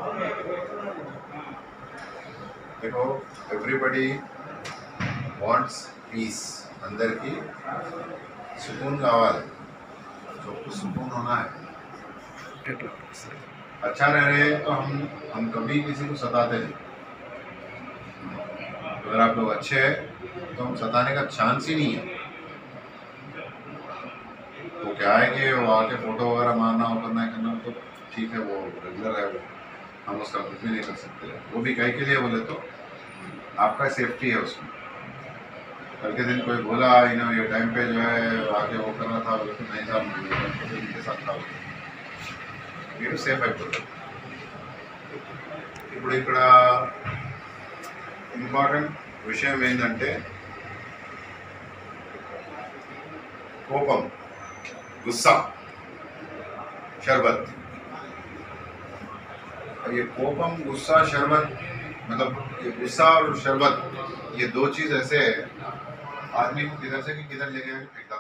देखो, everybody wants piece, अंदर की सुकून का आवाज, सबको सुकून होना है। अच्छा रह रहे तो हम कभी किसी को सताते नहीं। अगर आप लोग अच्छे हैं तो हम सताने का चांस ही नहीं है। वो क्या है कि वो आके फोटो वगैरह मारना हो, करना है करना, तो ठीक है, वो रेगुलर है, वो हम उसका कुछ भी नहीं कर सकते। वो भी कहीं के लिए बोले तो आपका सेफ्टी है उसमें। कल के दिन कोई बोला ये टाइम पे जो है आके वो करना था, बोले तो नहीं साहब इनके साथ था, మీరు సేఫ్ అయిపోతారు। ఇప్పుడు ఇక్కడ ఇంపార్టెంట్ విషయం ఏంటంటే కోపం, गुस्सा, शरबत। ये कोपम, गुस्सा, शरबत, मतलब ये गुस्सा और शरबत, ये दो चीज़ ऐसे है आदमी को किधर से कि किधर ले गया फेंकता